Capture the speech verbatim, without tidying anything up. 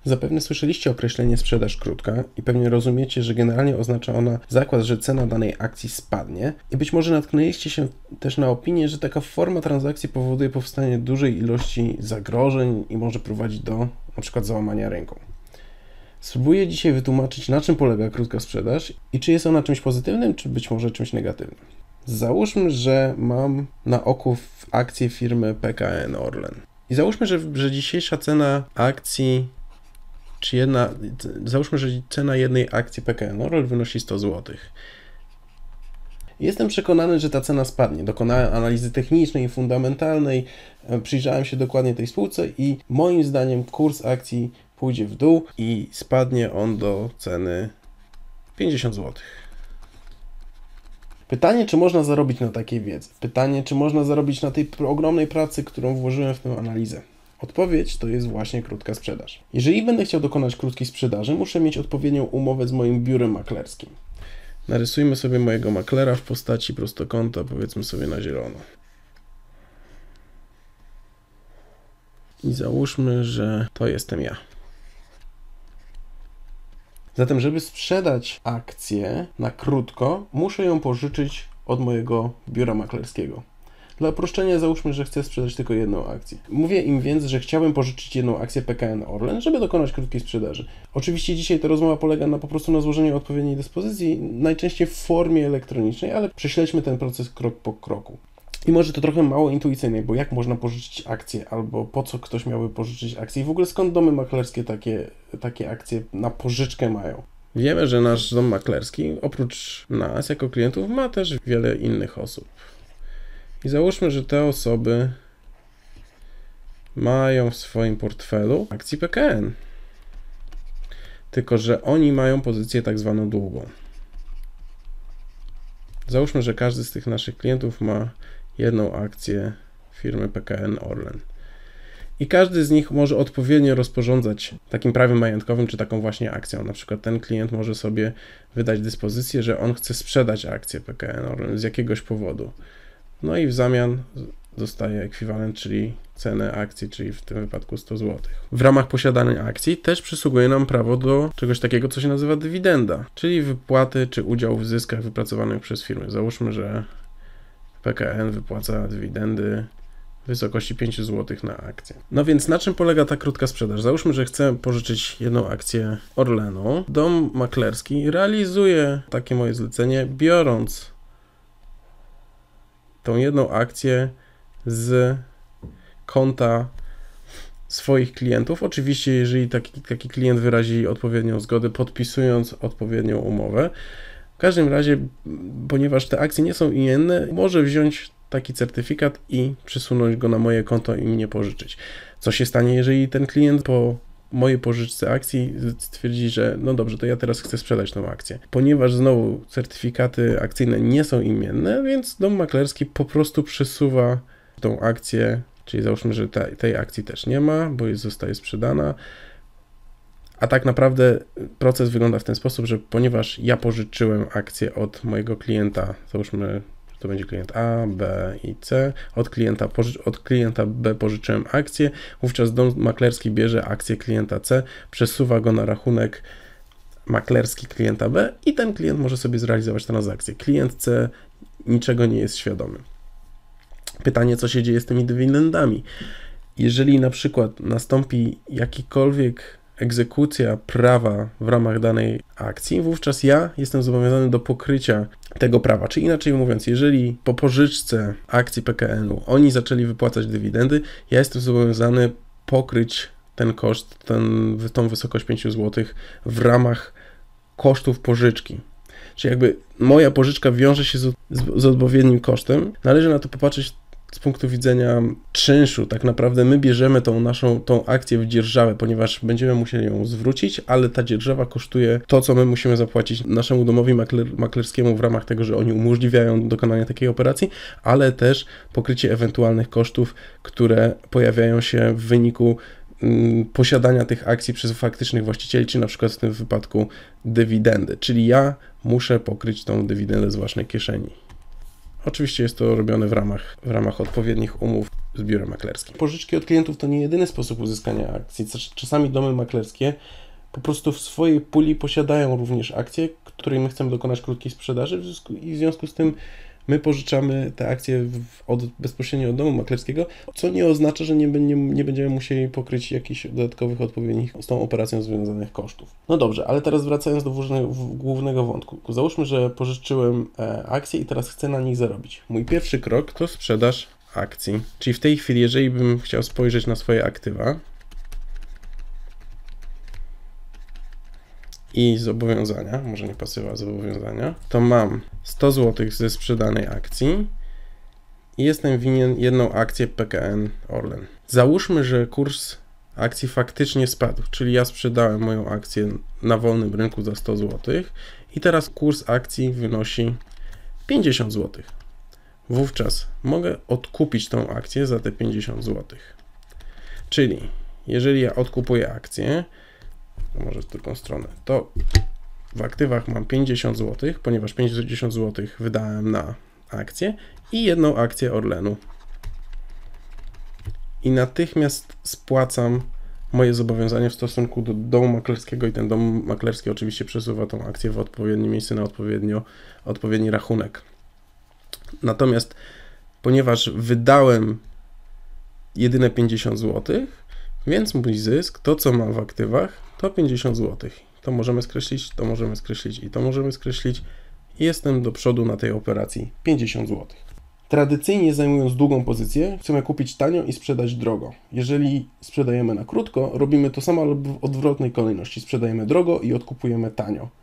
Zapewne słyszeliście określenie sprzedaż krótka i pewnie rozumiecie, że generalnie oznacza ona zakład, że cena danej akcji spadnie i być może natknęliście się też na opinię, że taka forma transakcji powoduje powstanie dużej ilości zagrożeń i może prowadzić do na przykład załamania ręką. Spróbuję dzisiaj wytłumaczyć, na czym polega krótka sprzedaż i czy jest ona czymś pozytywnym, czy być może czymś negatywnym. Załóżmy, że mam na oku akcję firmy P K N Orlen. I załóżmy, że, że dzisiejsza cena akcji, czy jedna, załóżmy, że cena jednej akcji P K N Orlen wynosi sto złotych. Jestem przekonany, że ta cena spadnie. Dokonałem analizy technicznej i fundamentalnej, przyjrzałem się dokładnie tej spółce i moim zdaniem kurs akcji pójdzie w dół i spadnie on do ceny pięćdziesiąt złotych. Pytanie, czy można zarobić na takiej wiedzy? Pytanie, czy można zarobić na tej ogromnej pracy, którą włożyłem w tę analizę? Odpowiedź to jest właśnie krótka sprzedaż. Jeżeli będę chciał dokonać krótkiej sprzedaży, muszę mieć odpowiednią umowę z moim biurem maklerskim. Narysujmy sobie mojego maklera w postaci prostokąta, powiedzmy sobie na zielono. I załóżmy, że to jestem ja. Zatem, żeby sprzedać akcję na krótko, muszę ją pożyczyć od mojego biura maklerskiego. Dla uproszczenia załóżmy, że chcę sprzedać tylko jedną akcję. Mówię im więc, że chciałbym pożyczyć jedną akcję P K N Orlen, żeby dokonać krótkiej sprzedaży. Oczywiście dzisiaj ta rozmowa polega na po prostu na złożeniu odpowiedniej dyspozycji, najczęściej w formie elektronicznej, ale prześledźmy ten proces krok po kroku. I może to trochę mało intuicyjne, bo jak można pożyczyć akcje, albo po co ktoś miałby pożyczyć akcje i w ogóle skąd domy maklerskie takie, takie akcje na pożyczkę mają? Wiemy, że nasz dom maklerski oprócz nas jako klientów ma też wiele innych osób. I załóżmy, że te osoby mają w swoim portfelu akcji P K N. Tylko że oni mają pozycję tak zwaną długą. Załóżmy, że każdy z tych naszych klientów ma jedną akcję firmy P K N Orlen. I każdy z nich może odpowiednio rozporządzać takim prawem majątkowym, czy taką właśnie akcją. Na przykład ten klient może sobie wydać dyspozycję, że on chce sprzedać akcję P K N Orlen z jakiegoś powodu. No i w zamian dostaje ekwiwalent, czyli cenę akcji, czyli w tym wypadku sto złotych. W ramach posiadanej akcji też przysługuje nam prawo do czegoś takiego, co się nazywa dywidenda, czyli wypłaty czy udział w zyskach wypracowanych przez firmę. Załóżmy, że P K N wypłaca dywidendy w wysokości pięć złotych na akcję. No więc na czym polega ta krótka sprzedaż? Załóżmy, że chcę pożyczyć jedną akcję Orlenu. Dom maklerski realizuje takie moje zlecenie, biorąc tą jedną akcję z konta swoich klientów. Oczywiście, jeżeli taki, taki klient wyrazi odpowiednią zgodę, podpisując odpowiednią umowę. W każdym razie, ponieważ te akcje nie są imienne, może wziąć taki certyfikat i przesunąć go na moje konto i mnie pożyczyć. Co się stanie, jeżeli ten klient po mojej pożyczce akcji stwierdzi, że no dobrze, to ja teraz chcę sprzedać tą akcję. Ponieważ znowu certyfikaty akcyjne nie są imienne, więc dom maklerski po prostu przesuwa tą akcję, czyli załóżmy, że te, tej akcji też nie ma, bo jest, zostaje sprzedana. A tak naprawdę proces wygląda w ten sposób, że ponieważ ja pożyczyłem akcję od mojego klienta, załóżmy, że to będzie klient A, B i C, od klienta, od klienta B pożyczyłem akcję, wówczas dom maklerski bierze akcję klienta C, przesuwa go na rachunek maklerski klienta B i ten klient może sobie zrealizować transakcję. Klient C niczego nie jest świadomy. Pytanie, co się dzieje z tymi dywidendami? Jeżeli na przykład nastąpi jakikolwiek egzekucja prawa w ramach danej akcji, wówczas ja jestem zobowiązany do pokrycia tego prawa. Czy inaczej mówiąc, jeżeli po pożyczce akcji P K N-u oni zaczęli wypłacać dywidendy, ja jestem zobowiązany pokryć ten koszt, ten, tą wysokość pięć złotych w ramach kosztów pożyczki. Czyli jakby moja pożyczka wiąże się z, z, z odpowiednim kosztem. Należy na to popatrzeć z punktu widzenia czynszu. Tak naprawdę my bierzemy tą naszą tą akcję w dzierżawę, ponieważ będziemy musieli ją zwrócić, ale ta dzierżawa kosztuje to, co my musimy zapłacić naszemu domowi makler, maklerskiemu w ramach tego, że oni umożliwiają dokonanie takiej operacji, ale też pokrycie ewentualnych kosztów, które pojawiają się w wyniku mm, posiadania tych akcji przez faktycznych właścicieli, czy na przykład w tym wypadku dywidendy. Czyli ja muszę pokryć tą dywidendę z własnej kieszeni. Oczywiście jest to robione w ramach, w ramach odpowiednich umów z biurem maklerskim. Pożyczki od klientów to nie jedyny sposób uzyskania akcji. Czasami domy maklerskie po prostu w swojej puli posiadają również akcje, której my chcemy dokonać krótkiej sprzedaży w związku, i w związku z tym my pożyczamy te akcje w, od, bezpośrednio od domu maklerskiego, co nie oznacza, że nie, nie, nie będziemy musieli pokryć jakichś dodatkowych odpowiednich z tą operacją związanych kosztów. No dobrze, ale teraz wracając do głównego wątku. Załóżmy, że pożyczyłem e, akcje i teraz chcę na nich zarobić. Mój pierwszy krok to sprzedaż akcji. Czyli w tej chwili, jeżeli bym chciał spojrzeć na swoje aktywa i zobowiązania, może nie pasywa, zobowiązania, to mam sto złotych ze sprzedanej akcji i jestem winien jedną akcję P K N Orlen. Załóżmy, że kurs akcji faktycznie spadł, czyli ja sprzedałem moją akcję na wolnym rynku za sto złotych i teraz kurs akcji wynosi pięćdziesiąt złotych. Wówczas mogę odkupić tą akcję za te pięćdziesiąt złotych. Czyli jeżeli ja odkupuję akcję, może w drugą stronę, to w aktywach mam pięćdziesiąt złotych, ponieważ pięćdziesiąt złotych wydałem na akcję i jedną akcję Orlenu. I natychmiast spłacam moje zobowiązanie w stosunku do domu maklerskiego i ten dom maklerski oczywiście przesuwa tą akcję w odpowiednie miejsce na odpowiednio, odpowiedni rachunek. Natomiast ponieważ wydałem jedyne pięćdziesiąt złotych, więc mój zysk, to co mam w aktywach, to pięćdziesiąt złotych. To możemy skreślić, to możemy skreślić i to możemy skreślić. I jestem do przodu na tej operacji pięćdziesiąt złotych. Tradycyjnie zajmując długą pozycję, chcemy kupić tanio i sprzedać drogo. Jeżeli sprzedajemy na krótko, robimy to samo, ale w odwrotnej kolejności. Sprzedajemy drogo i odkupujemy tanio.